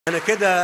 أنا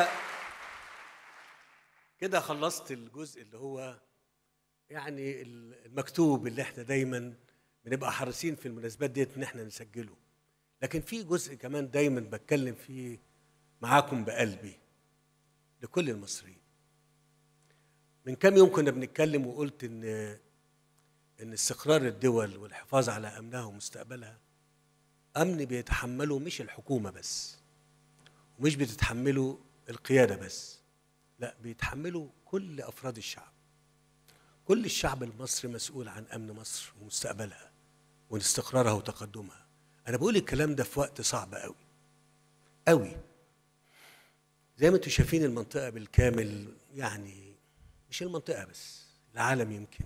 كده خلصت الجزء اللي هو يعني المكتوب اللي احنا دايما بنبقى حريصين في المناسبات ديت ان احنا نسجله، لكن في جزء كمان دايما بتكلم فيه معاكم بقلبي لكل المصريين. من كام يوم كنا بنتكلم وقلت ان استقرار الدول والحفاظ على امنها ومستقبلها امن بيتحمله مش الحكومه بس، ومش بتتحمله القياده بس، لا بيتحمله كل افراد الشعب. كل الشعب المصري مسؤول عن امن مصر ومستقبلها واستقرارها وتقدمها. انا بقول الكلام ده في وقت صعب قوي قوي، زي ما انتم شايفين المنطقه بالكامل، يعني مش المنطقه بس، العالم يمكن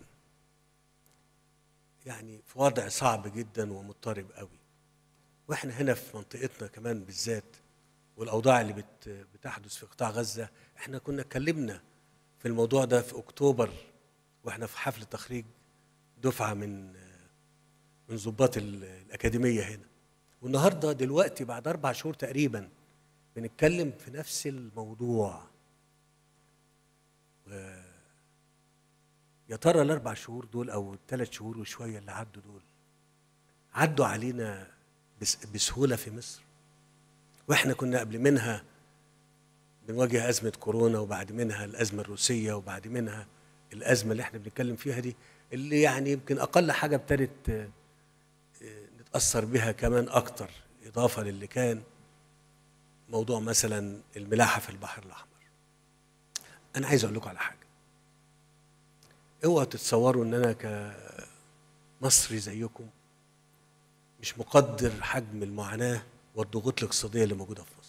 يعني في وضع صعب جدا ومضطرب قوي. واحنا هنا في منطقتنا كمان بالذات، والاوضاع اللي بتحدث في قطاع غزه، احنا كنا اتكلمنا في الموضوع ده في اكتوبر واحنا في حفل تخريج دفعه من ضباط الاكاديميه هنا، والنهارده دلوقتي بعد 4 شهور تقريبا بنتكلم في نفس الموضوع. يا ترى ال4 شهور دول او ال3 شهور وشويه اللي عدوا دول عدوا علينا بسهوله في مصر؟ واحنا كنا قبل منها بنواجه ازمه كورونا، وبعد منها الازمه الروسيه، وبعد منها الازمه اللي احنا بنتكلم فيها دي، اللي يعني يمكن اقل حاجه ابتدت نتاثر بها كمان اكتر، اضافه للي كان موضوع مثلا الملاحه في البحر الاحمر. انا عايز اقول لكم على حاجه، اوعوا تتصوروا ان انا كمصري زيكم مش مقدر حجم المعاناه والضغوط الاقتصاديه اللي موجوده في مصر.